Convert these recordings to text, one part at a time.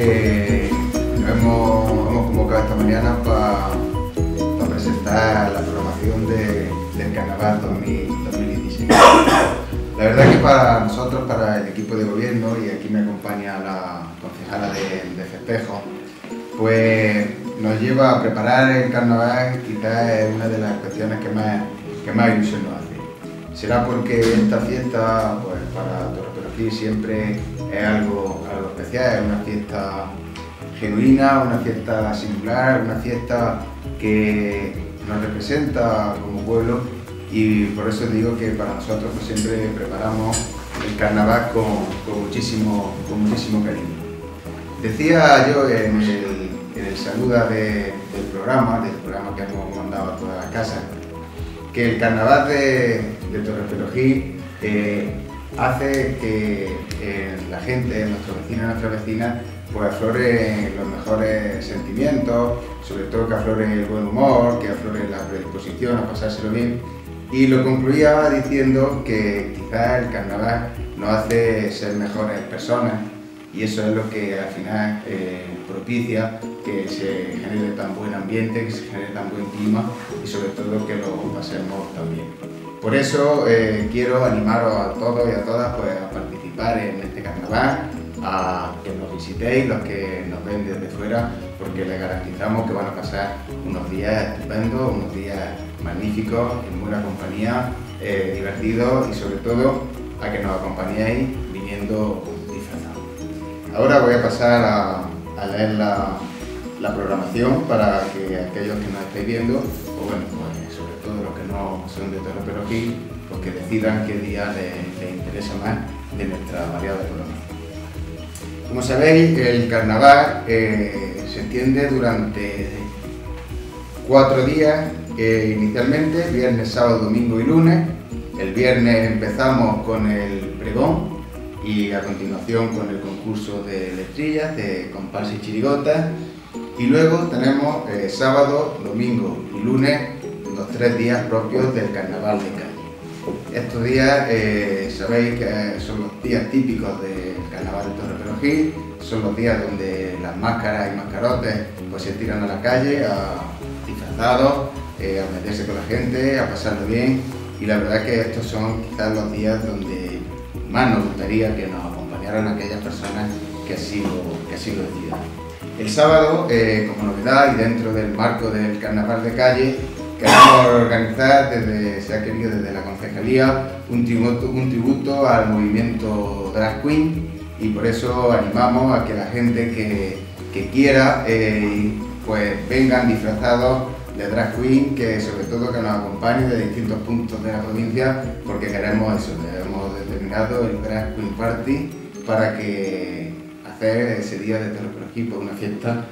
hemos convocado esta mañana para presentar la programación del Carnaval 2016. La verdad que para nosotros, para el equipo de gobierno, y aquí me acompaña la concejala de festejo, pues nos lleva a preparar el Carnaval. Quizás es una de las cuestiones que más ilusión nos hace. Será porque esta fiesta, pues para Torreperogil siempre es algo especial, es una fiesta genuina, una fiesta singular, una fiesta que nos representa como pueblo, y por eso digo que para nosotros pues siempre preparamos el Carnaval con muchísimo cariño. Decía yo en el saludo del programa que hemos mandado a todas las casas, que el Carnaval de Torreperogil hace que la gente, nuestros vecinos y nuestras vecinas, pues afloren los mejores sentimientos, sobre todo que aflore el buen humor, que aflore la predisposición a pasárselo bien. Y lo concluía diciendo que quizás el Carnaval nos hace ser mejores personas, y eso es lo que al final propicia que se genere tan buen ambiente, que se genere tan buen clima y sobre todo que lo pasemos tan bien. Por eso quiero animaros a todos y a todas pues, a participar en este Carnaval, a que nos visitéis, los que nos ven desde fuera, porque les garantizamos que van a pasar unos días estupendos, unos días magníficos, en buena compañía, divertidos, y sobre todo a que nos acompañéis viniendo disfrazados. Ahora voy a pasar a leer la programación para que aquellos que nos estéis viendo, o bueno, pues sobre todo los que no son de Torreperogil, pues que decidan qué día les interesa más de nuestra variada programación. Como sabéis, el Carnaval se extiende durante 4 días, inicialmente viernes, sábado, domingo y lunes. El viernes empezamos con el pregón y a continuación con el concurso de letrillas, de comparsa y chirigotas, y luego tenemos sábado, domingo y lunes, los 3 días propios del Carnaval de calle. Estos días sabéis que son los días típicos del Carnaval de Torreperogil, son los días donde las máscaras y mascarotes pues, se tiran a la calle disfrazados, a meterse con la gente, a pasarlo bien, y la verdad que estos son quizás los días donde más nos gustaría que nos acompañaran aquellas personas que así lo decidan. El sábado, como novedad y dentro del marco del Carnaval de calle, queremos organizar, se ha querido desde la concejalía, un tributo al movimiento Drag Queen, y por eso animamos a que la gente que quiera pues vengan disfrazados de Drag Queen, que sobre todo que nos acompañen de distintos puntos de la provincia, porque queremos eso, hemos determinado el Drag Queen Party para que hacer ese día de Torreperogil por una fiesta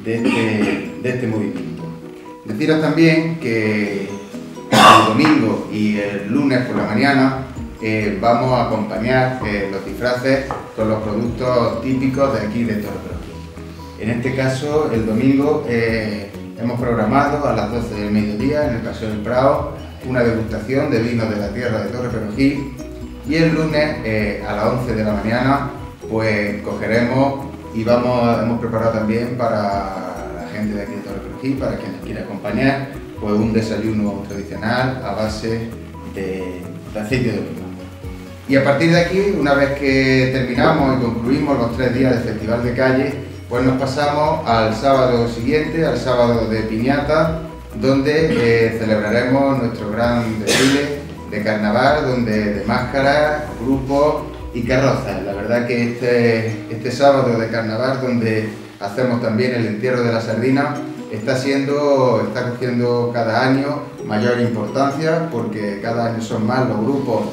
de este movimiento. Deciros también que el domingo y el lunes por la mañana vamos a acompañar los disfraces con los productos típicos de aquí de Torreperogil. En este caso, el domingo hemos programado a las 12 del mediodía en el Paseo del Prado una degustación de vinos de la tierra de Torreperogil, y el lunes a las 11 de la mañana pues cogeremos y hemos preparado también para la gente de aquí de Torreperogil, para quien nos quiera acompañar, pues un desayuno tradicional a base de aceite de oliva. Y a partir de aquí, una vez que terminamos y concluimos los 3 días del Festival de Calle, pues nos pasamos al sábado siguiente, al sábado de Piñata, donde celebraremos nuestro gran desfile de carnaval, de máscaras, grupos y carrozas. La verdad que este sábado de carnaval, donde hacemos también el entierro de la sardina, está cogiendo cada año mayor importancia, porque cada año son más los grupos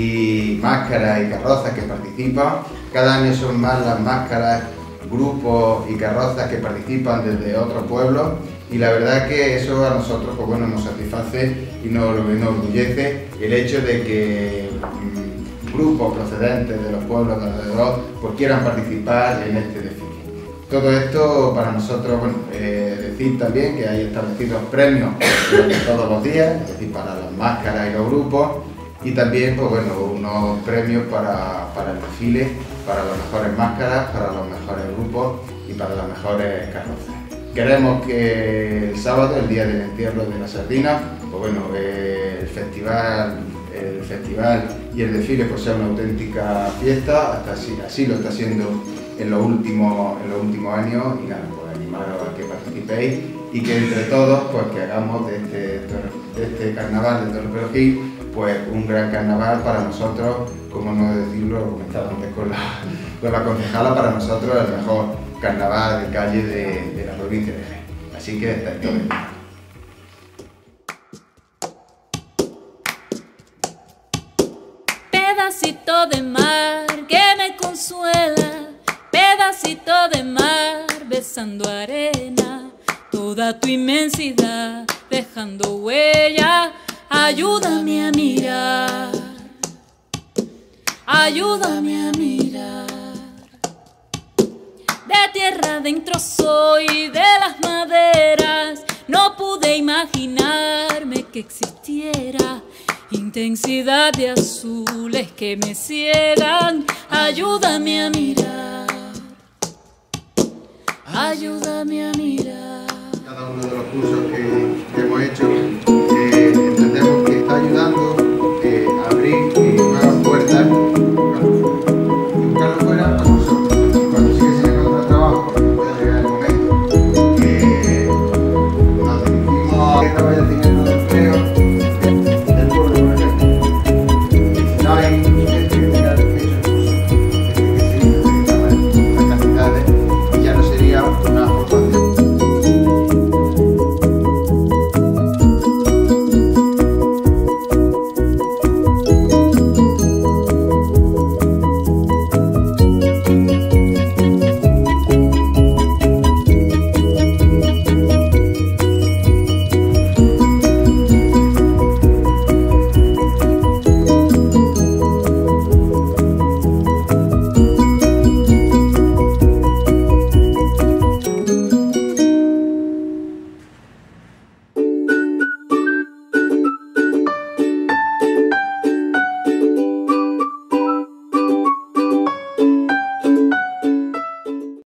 y máscaras y carrozas que participan, cada año son más las máscaras, grupos y carrozas que participan desde otros pueblos, y la verdad que eso a nosotros pues bueno, nos satisface y nos enorgullece el hecho de que grupos procedentes de los pueblos de alrededor pues quieran participar en este desfile. Todo esto para nosotros, bueno, decir también que hay establecidos premios todos los días, es decir, para las máscaras y los grupos, y también pues bueno, unos premios para el desfile, para las mejores máscaras, para los mejores grupos y para las mejores carrozas. Queremos que el sábado, el día del entierro de la sardina, pues bueno, el festival y el desfile pues sea una auténtica fiesta, hasta así lo está siendo en los últimos años, y nada, pues animaros a que participéis y que entre todos pues que hagamos de este carnaval de Torre Perejil pues un gran carnaval para nosotros, como no decirlo, lo comentaba antes con la concejala, para nosotros el mejor carnaval de calle de la provincia de Jaén. Así que estáis todos invitados. Pedacito de mar que me consuela, pedacito de mar besando arena, toda tu inmensidad dejando huella, ayúdame a mirar, ayúdame a mirar. De tierra adentro soy, de las maderas, no pude imaginarme que existiera intensidad de azules que me ciegan, ayúdame a mirar, ayúdame a mirar. Cada uno de los cursos que